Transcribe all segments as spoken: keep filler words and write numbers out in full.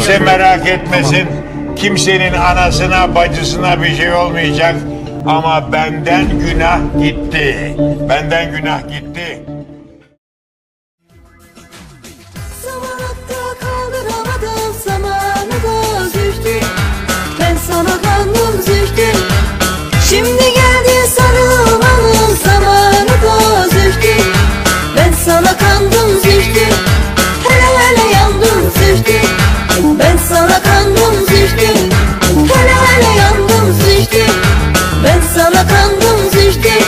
kimse merak etmesin. Kimsenin anasına, bacısına bir şey olmayacak. Ama benden günah gitti. Benden günah gitti. Zamanında kaldıramadım, zamanında düştüm. Ben sana kandım, düştüm. Şimdi geldi sarılmanın zamanı da düştüm. Ben sana kandım, düştüm. Hele hele yandım, düştüm. Ben sana kandım, düştüm. Hele hele yandım, düştüm. Ben sana kandım, düştüm.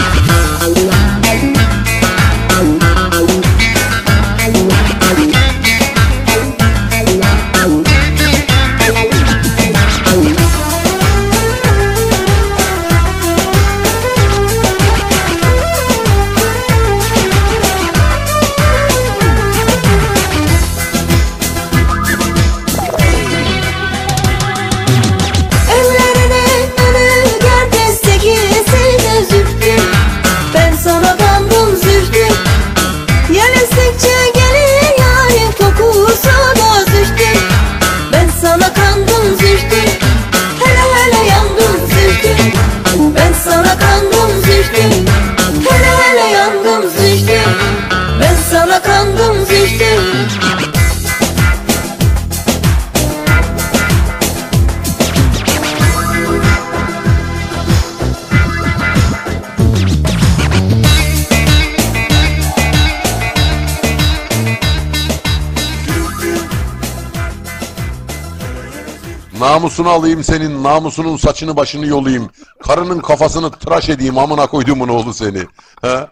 Namusunu alayım senin, namusunun saçını başını yolayım. Karının kafasını tıraş edeyim, amına koyduğumun oğlu seni. Ha?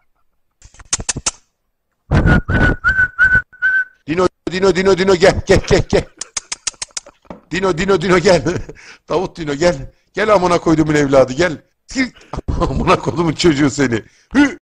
Dino, Dino, Dino, Dino gel, gel, gel, gel. Dino, Dino, Dino gel. Davut Dino gel. Gel amına koyduğumun evladı gel. Amına koyduğumun çocuğu seni. Hü.